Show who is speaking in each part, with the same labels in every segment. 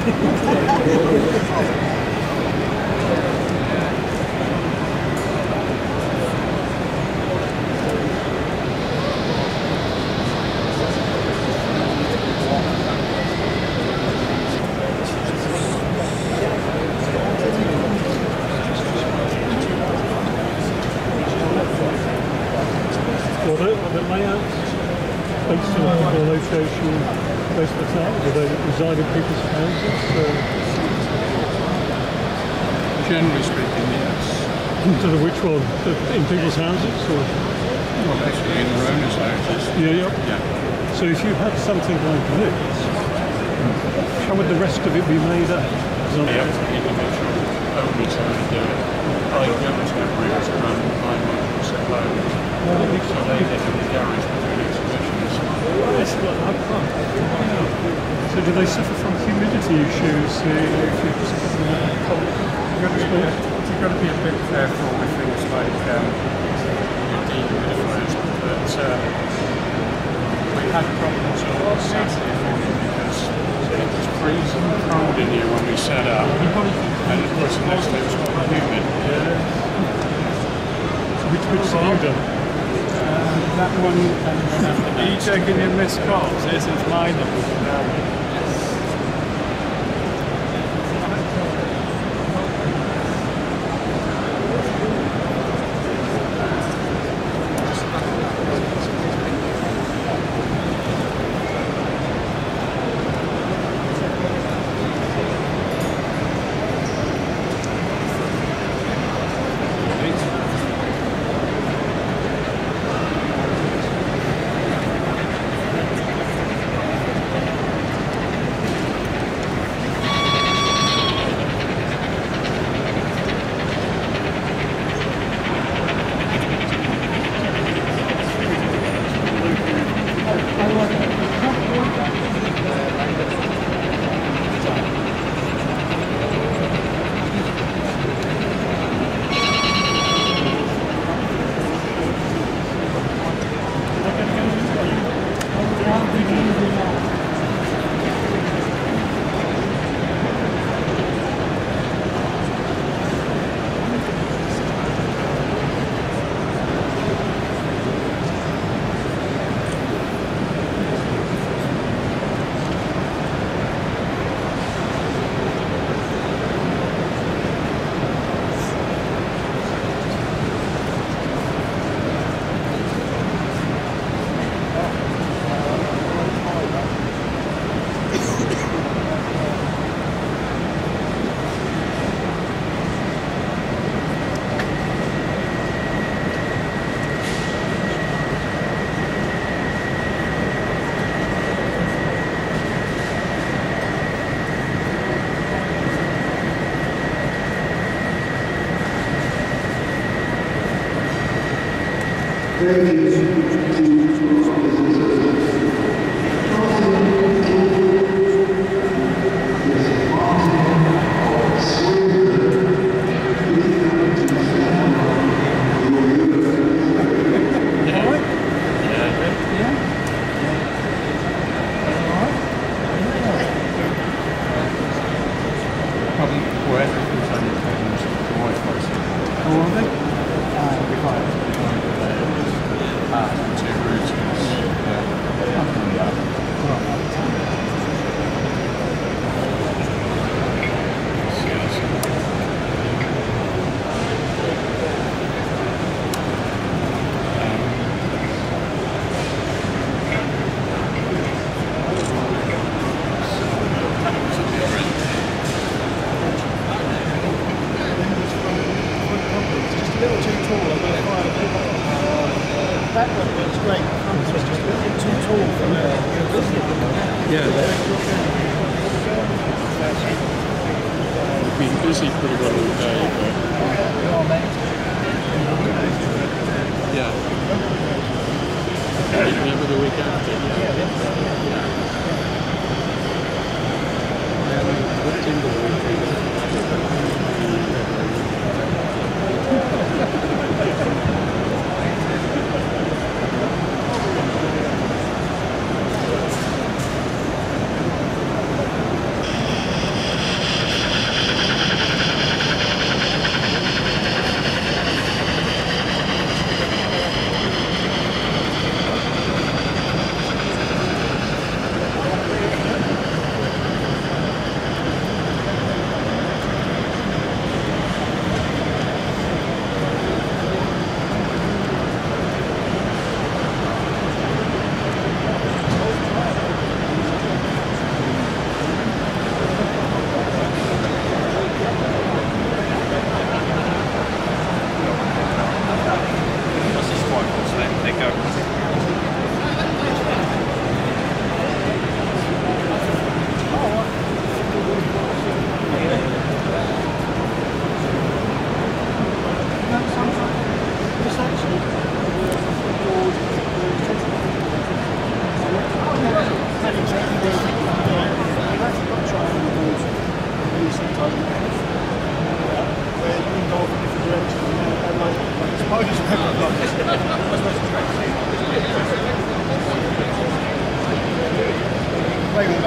Speaker 1: The layouts based on the location, most of the time, do they reside in people's houses?
Speaker 2: Generally speaking, yes.
Speaker 1: So which one? In people's houses? Or?
Speaker 2: Well, actually in their owners' houses.
Speaker 1: Yeah. So if you had something like this, how would the rest of it be made up?
Speaker 2: They have to individual owners how to do it. I don't have rooms around my house at home. So they live in the garage between exhibitions.
Speaker 1: So do they suffer from humidity issues?
Speaker 2: You've got to be a bit careful with things like dehumidifiers, but we had problems on Saturday morning because it was freezing cold in here when we set up, and of course the next day was quite humid.
Speaker 1: Which have you done?
Speaker 2: That one and after that. Are you taking your missed calls? This is my number.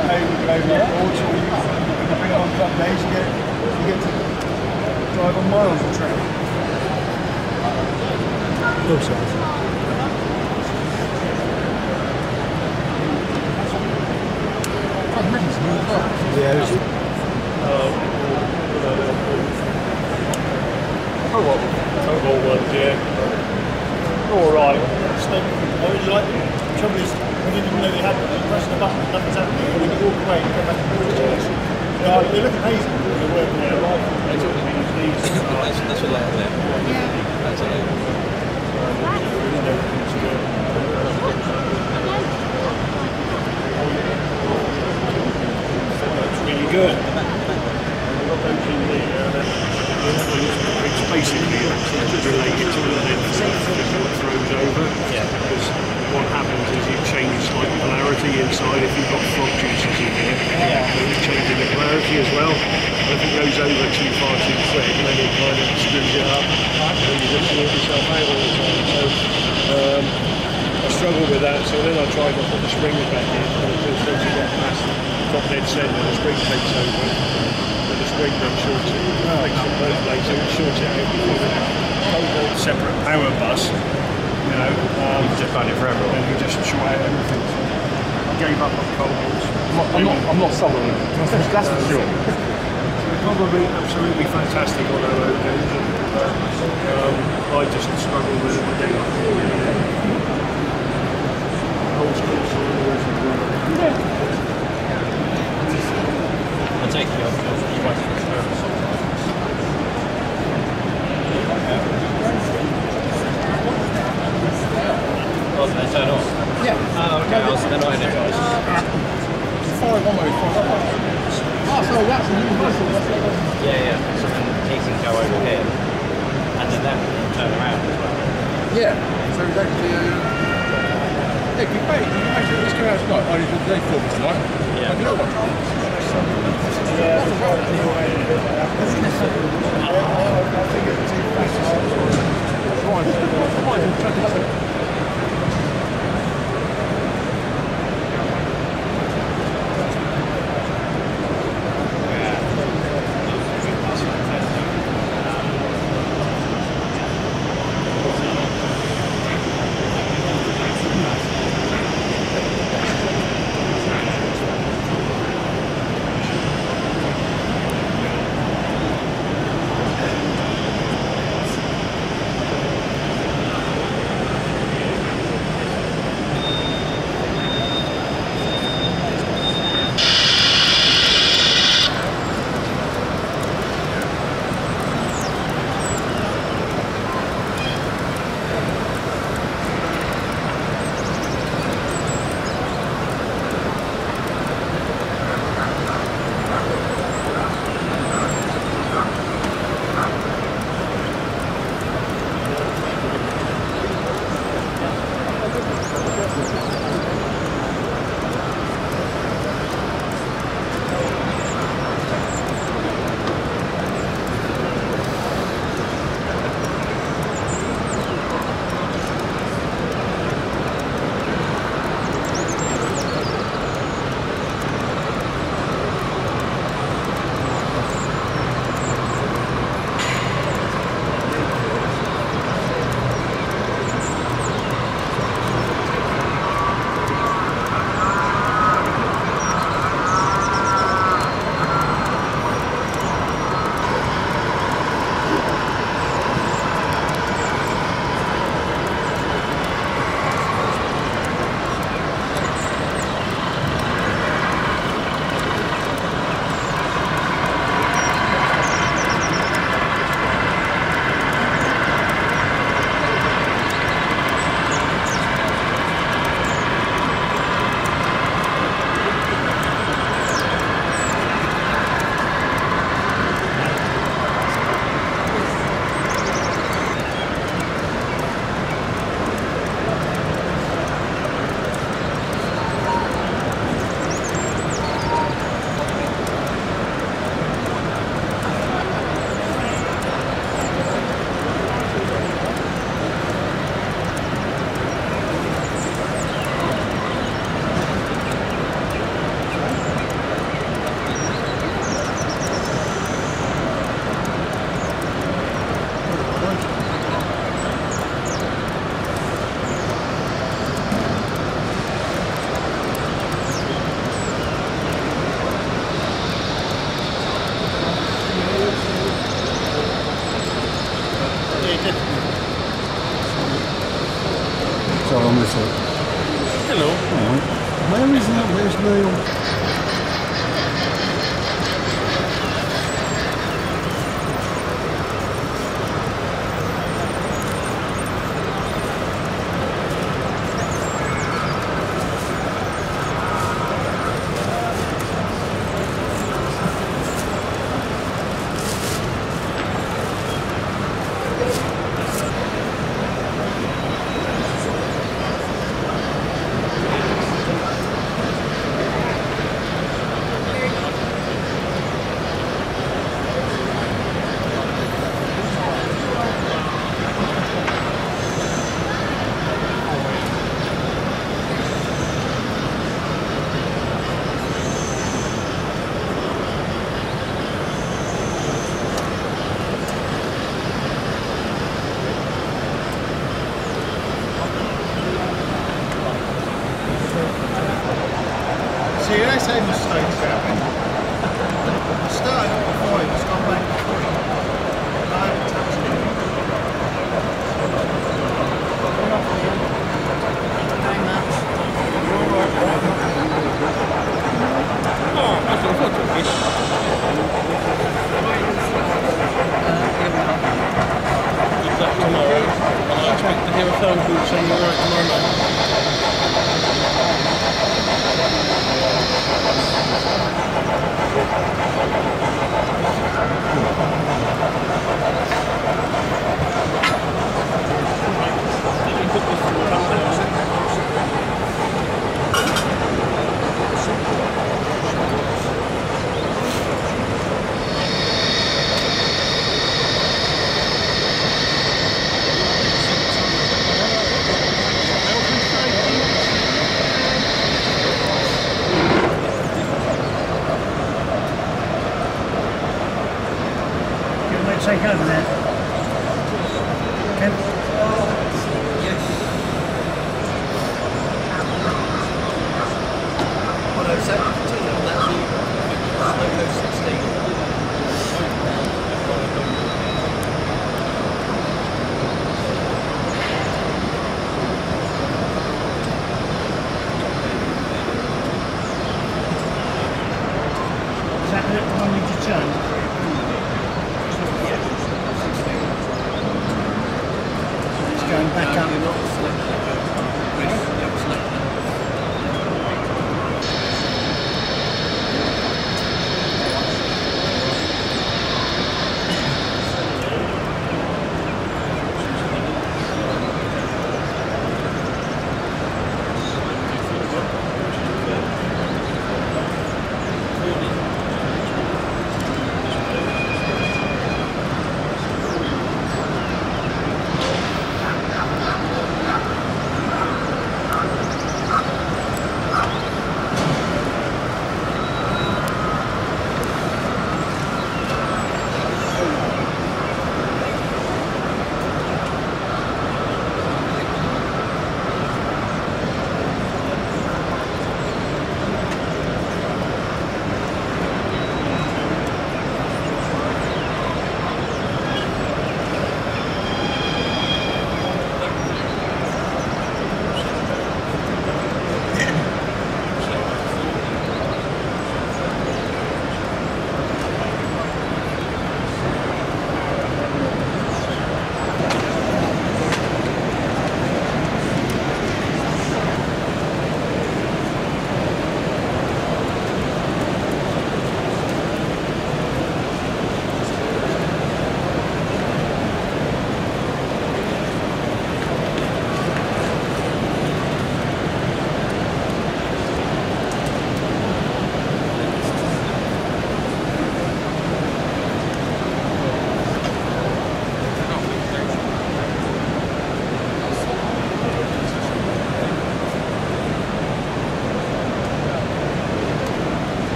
Speaker 3: able to go over that board, so you bring it on club days, you get to drive on miles of track.
Speaker 1: Both sides.
Speaker 3: Yeah,
Speaker 1: Total ones, yeah. All right.
Speaker 3: I really like them. The trouble is, we didn't even know they had them. You press the button, nothing's happening. When you walk away, you come back to the chairs. They look amazing. They work there.
Speaker 2: That's what they are there. That's it.
Speaker 1: It's really good. It's basically related to the lens that throws over.
Speaker 2: Yeah.
Speaker 1: Because what happens is you change slight polarity inside if you've got frog juices in here.
Speaker 2: Yeah.
Speaker 1: So it's changing the polarity as well. But if it goes over too far too quick, then it kind of screws it up. And you just sort yourself out all the time. So I struggled with that. So then I tried to put the springs back in. And of course, once you get past the top dead centre, the spring takes over. The spring then shorts it, makes it both ways, so it shorts it out before the total separate power bus, you know.
Speaker 2: Just done it for everyone.
Speaker 1: And you just short out everything. So I gave up on cobalts.
Speaker 3: I'm not sold on them. That's for sure.
Speaker 1: Probably absolutely fantastic on our own engine. I just struggle with it again. Old school cylinders and
Speaker 2: I'll take you might transfer. Oh, they turn off?
Speaker 3: Yeah.
Speaker 2: Oh, okay, they're not energized.
Speaker 3: Fire one way, fire that way. Oh, so that's a new vessel.
Speaker 2: Yeah. So then the heating go over here, and then that will turn around as well.
Speaker 3: Yeah. So that yeah, you can make sure this come out tonight. I did the day before tonight.
Speaker 2: Yeah.
Speaker 3: You know what?
Speaker 4: on this side.
Speaker 2: Hello.
Speaker 4: Where is that? Where's Neil?
Speaker 3: See, they say mistakes happen. I started off before, it's gone back to 3. I haven't touched it.
Speaker 2: Oh, that's a photo fish. Give that tomorrow, and I expect to hear a phone call saying you're right tomorrow night.
Speaker 3: Take over there. Ken? Is that the one you just changed? Going back up.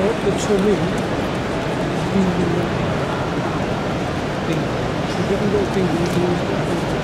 Speaker 4: the chummy. If you haven't got a finger, you can always get a finger.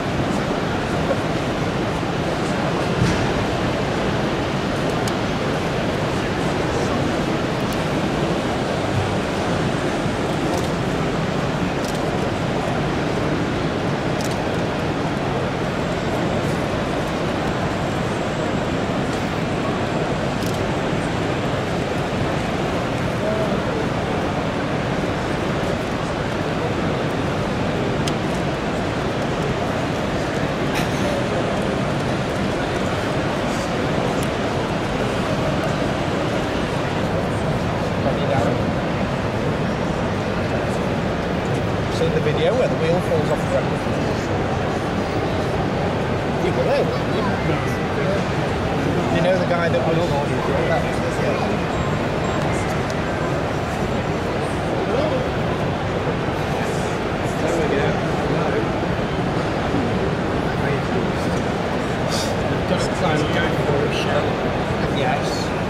Speaker 5: Seen the video where the wheel falls off the road? You were there, weren't you? You know the guy that was... There we go. Just try and go for a show. Yes.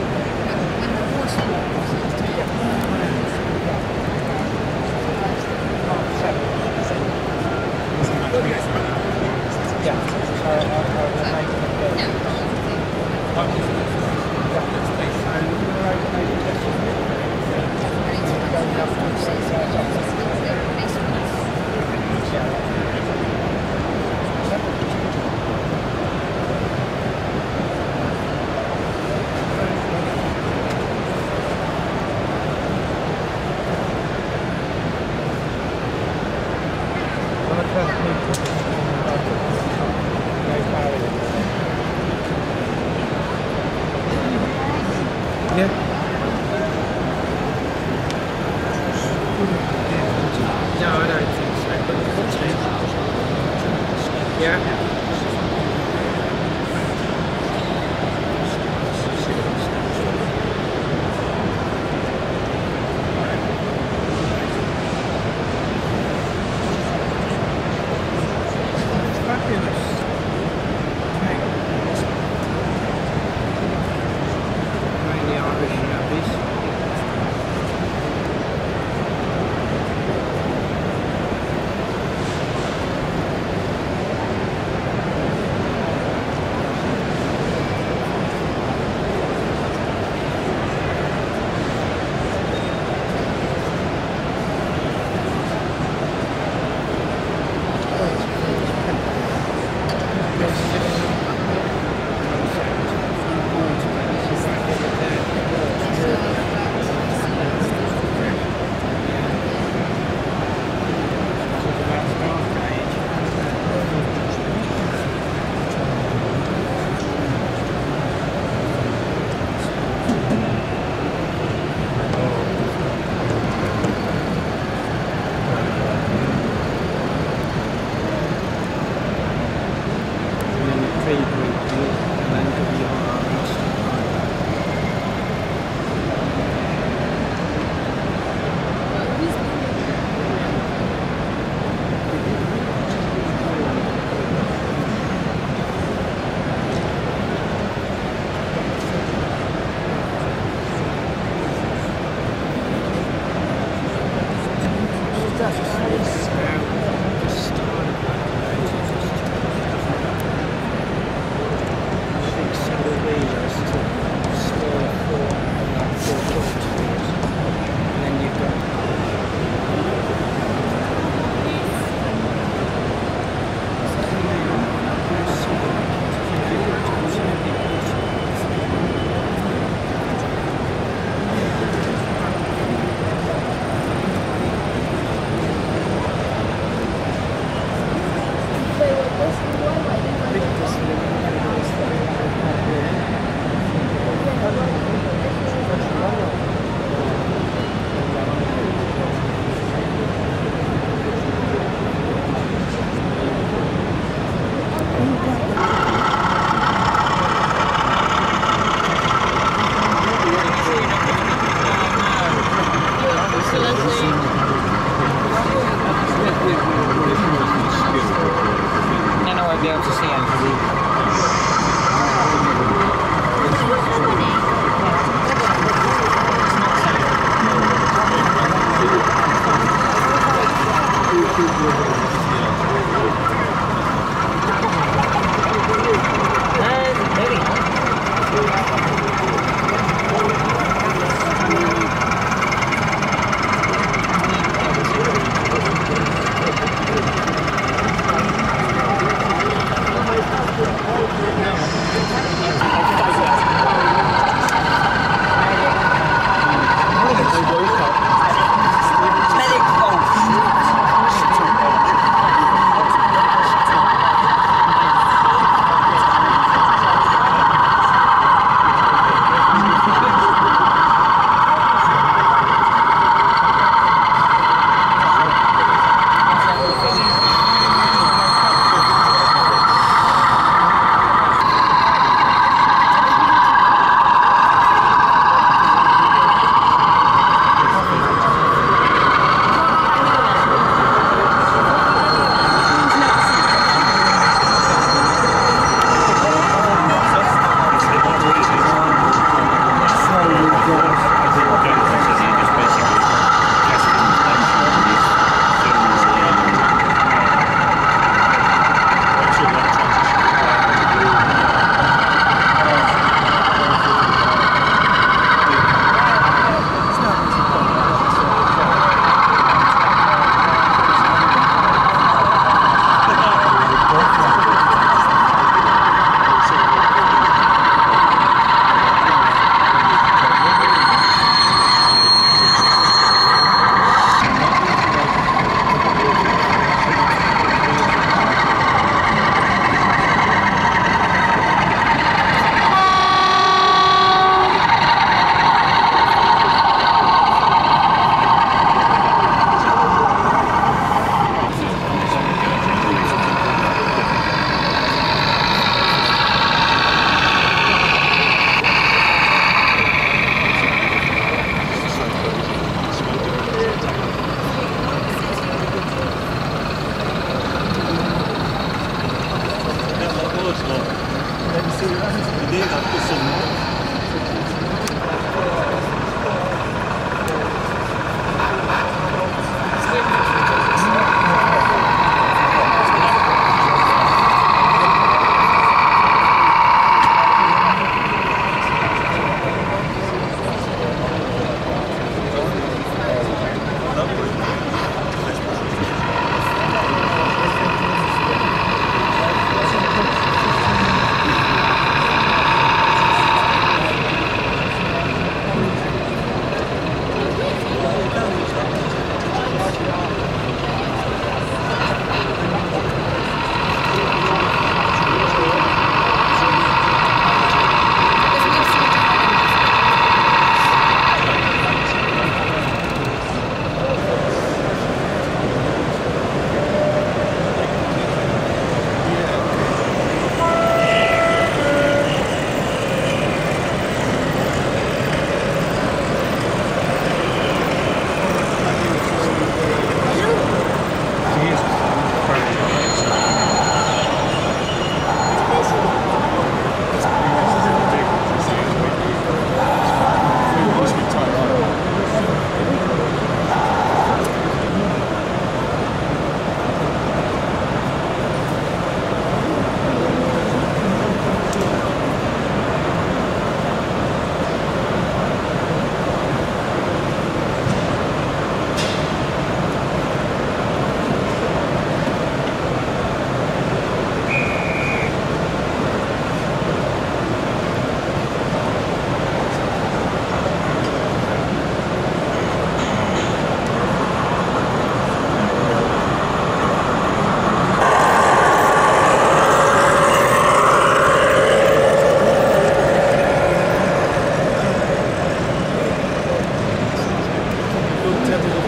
Speaker 5: Yeah. No, I don't think so. But yeah.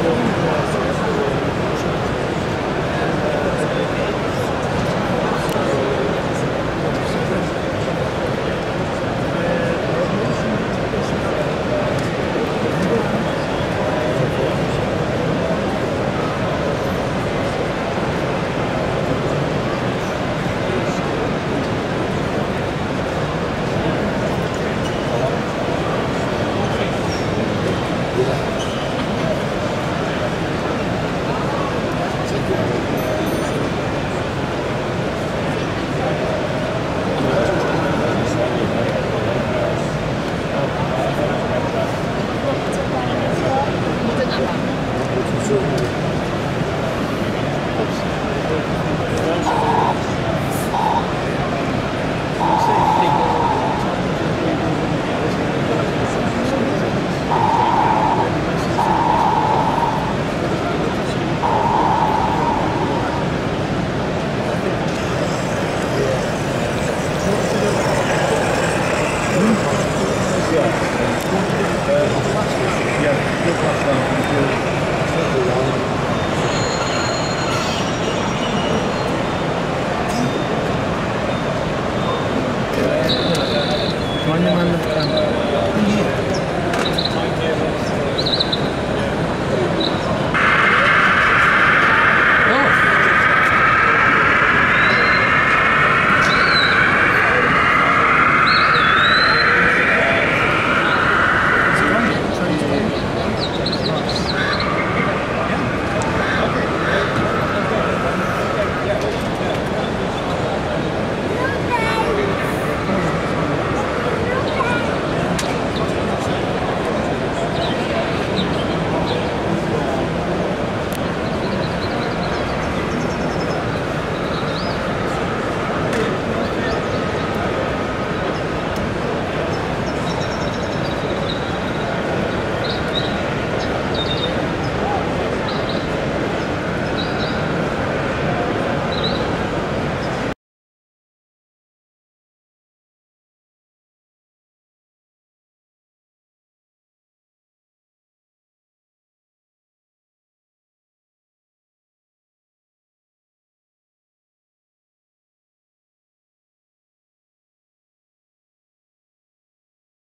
Speaker 3: Well,